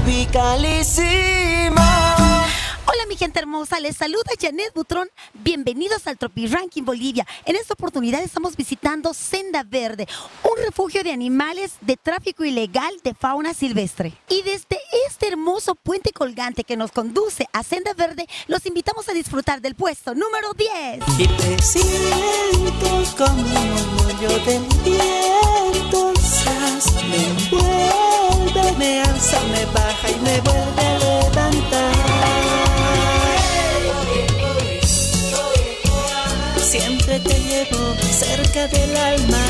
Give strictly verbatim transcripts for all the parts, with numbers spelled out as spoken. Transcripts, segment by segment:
Tropicalísimo. Hola mi gente hermosa, les saluda Janet Butrón. Bienvenidos al Tropi Ranking Bolivia. En esta oportunidad estamos visitando Senda Verde, un refugio de animales de tráfico ilegal de fauna silvestre. Y desde este hermoso puente colgante que nos conduce a Senda Verde, los invitamos a disfrutar del puesto número diez. Y te siento como un murmullo del viento, sas, me envuelve, me alza, me baja y me vuelve a levantar. Siempre te llevo cerca del alma,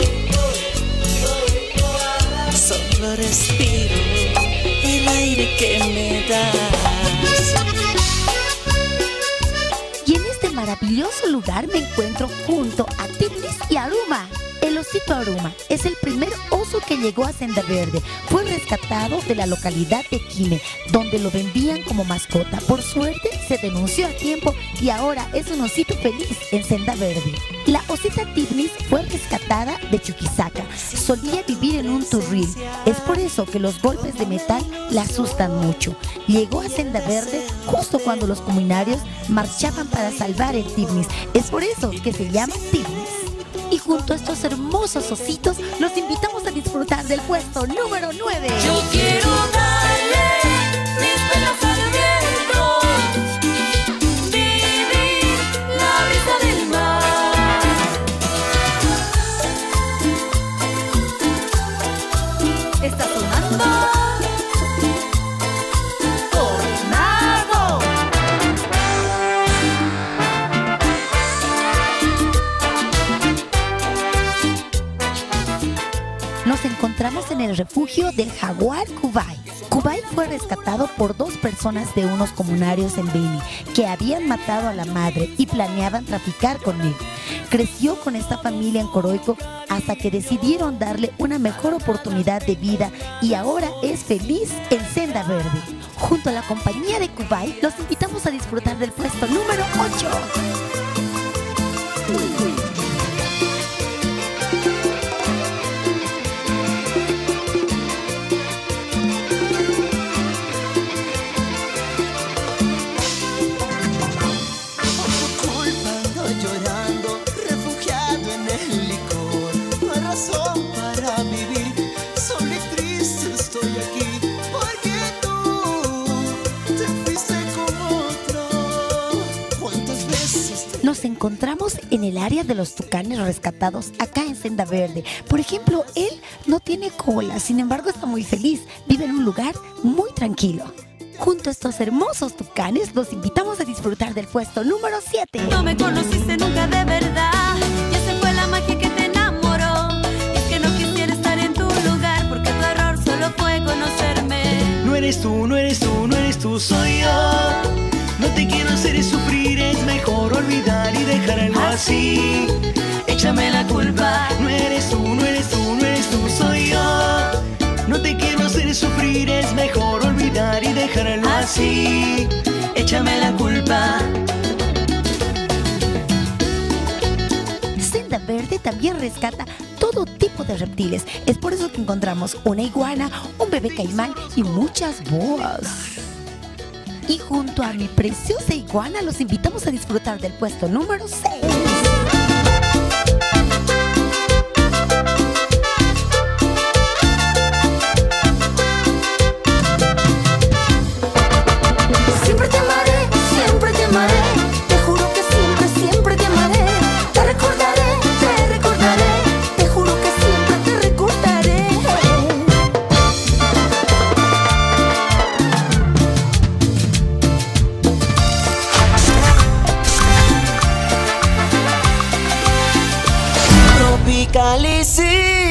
solo respiro el aire que me das. Y en este maravilloso lugar me encuentro junto a Tiflis y Aruma. El osito Aruma es el primer oso que llegó a Senda Verde. Fue rescatado de la localidad de Quime, donde lo vendían como mascota. Por suerte se denunció a tiempo y ahora es un osito feliz en Senda Verde. La osita Tiflis fue rescatada de Chuquisaca. Solía vivir en un turril. Es por eso que los golpes de metal la asustan mucho. Llegó a Senda Verde justo cuando los comunarios marchaban para salvar el Tiflis. Es por eso que se llama Tiflis. Y junto a estos hermosos ositos, los invitamos a disfrutar del puesto número nueve. Yo quiero darle mis penas al viento, vivir la brisa del mar. Está sonando Tornado. Nos encontramos en el refugio del jaguar Cubay. Cubay fue rescatado por dos personas de unos comunarios en Beni que habían matado a la madre y planeaban traficar con él. Creció con esta familia en Coroico hasta que decidieron darle una mejor oportunidad de vida y ahora es feliz en Senda Verde. Junto a la compañía de Cubay, los invitamos a disfrutar del puesto número ocho. Para vivir, solo y triste estoy aquí, porque tú te fuiste con otro. ¿Cuántas veces te... Nos encontramos en el área de los tucanes rescatados acá en Senda Verde. Por ejemplo, él no tiene cola, sin embargo está muy feliz, vive en un lugar muy tranquilo. Junto a estos hermosos tucanes, los invitamos a disfrutar del puesto número siete. No me conociste nunca de verdad, y esa fue la magia que te enamoró. Y es que no quisiera estar en tu lugar, porque tu error solo fue conocerme. No eres tú, no eres tú, no eres tú, soy yo. No te quiero hacer sufrir, es mejor olvidar y dejarlo así. Échame la culpa. No eres tú, no eres tú, no eres tú, soy yo. No te quiero hacer sufrir, es mejor olvidar y dejarlo así. Échame la culpa. Senda Verde también rescata todo tipo de reptiles. Es por eso que encontramos una iguana, un bebé caimán y muchas boas. Y junto a mi preciosa iguana los invitamos a disfrutar del puesto número seis. Siempre te amaré, siempre te amaré. Te juro que siempre, siempre te amaré. Te recordaré, te recordaré. Te juro que siempre te recordaré. Tropicalísimo.